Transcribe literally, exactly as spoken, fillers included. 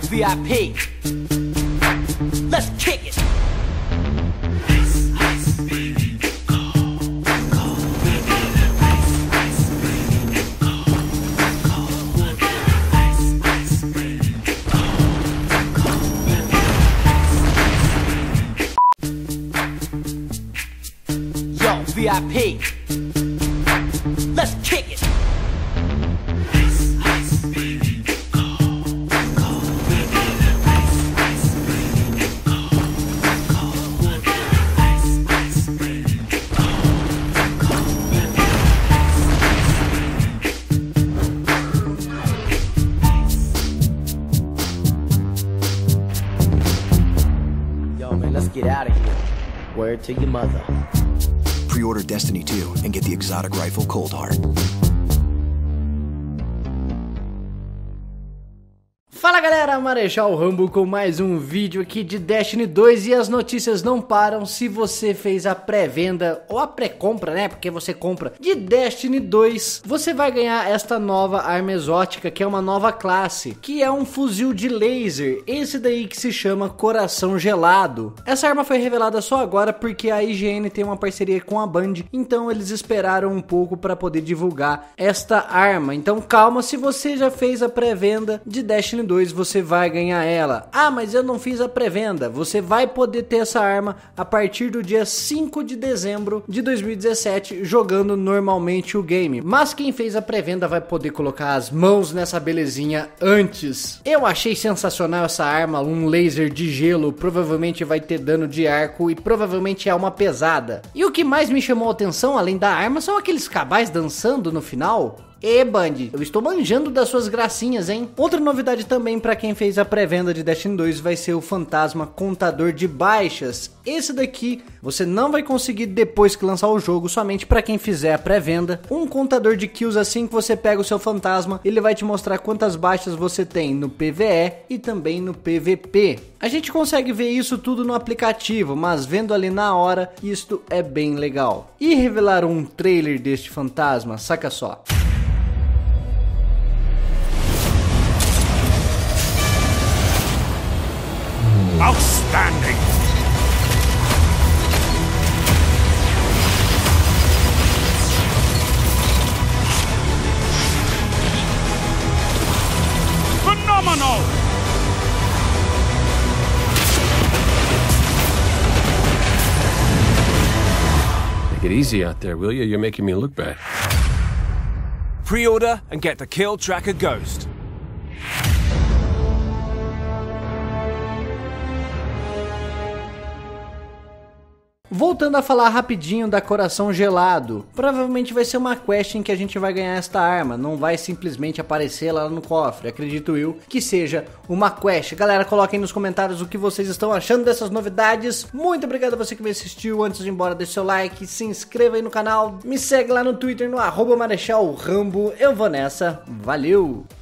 V I P. Let's kick it. Yo, V I P. Let's kick it. Yo, man, let's get out of here. Word to your mother. Pre-order Destiny two and get the exotic rifle Cold Heart. Fala galera, Marechal Rambo com mais um vídeo aqui de Destiny dois e as notícias não param. Se você fez a pré-venda ou a pré-compra, né, porque você compra de Destiny dois, você vai ganhar esta nova arma exótica, que é uma nova classe, que é um fuzil de laser, esse daí que se chama Coração Gelado. Essa arma foi revelada só agora porque a I G N tem uma parceria com a Band, então eles esperaram um pouco para poder divulgar esta arma. Então calma, se você já fez a pré-venda de Destiny dois, você vai ganhar ela. Ah, mas eu não fiz a pré-venda. Você vai poder ter essa arma a partir do dia cinco de dezembro de dois mil e dezessete, jogando normalmente o game. Mas quem fez a pré-venda vai poder colocar as mãos nessa belezinha antes. Eu achei sensacional essa arma, um laser de gelo, provavelmente vai ter dano de arco e provavelmente é uma pesada. E o que mais me chamou a atenção, além da arma, são aqueles cabais dançando no final. E Band, eu estou manjando das suas gracinhas, hein? Outra novidade também para quem fez a pré-venda de Destiny dois vai ser o Fantasma Contador de Baixas. Esse daqui você não vai conseguir depois que lançar o jogo, somente para quem fizer a pré-venda. Um contador de kills, assim que você pega o seu fantasma, ele vai te mostrar quantas baixas você tem no P V E e também no P V P. A gente consegue ver isso tudo no aplicativo, mas vendo ali na hora, isto é bem legal. E revelaram um trailer deste fantasma, saca só. Outstanding! Phenomenal! Take it easy out there, will you? You're making me look bad. Pre-order and get the Kill Tracker Ghost. Voltando a falar rapidinho da Coração Gelado, provavelmente vai ser uma quest em que a gente vai ganhar esta arma, não vai simplesmente aparecer lá no cofre, acredito eu que seja uma quest. Galera, coloquem nos comentários o que vocês estão achando dessas novidades. Muito obrigado a você que me assistiu. Antes de ir embora, deixe seu like, se inscreva aí no canal, me segue lá no Twitter no arroba Marechal Rambo. Eu vou nessa, valeu!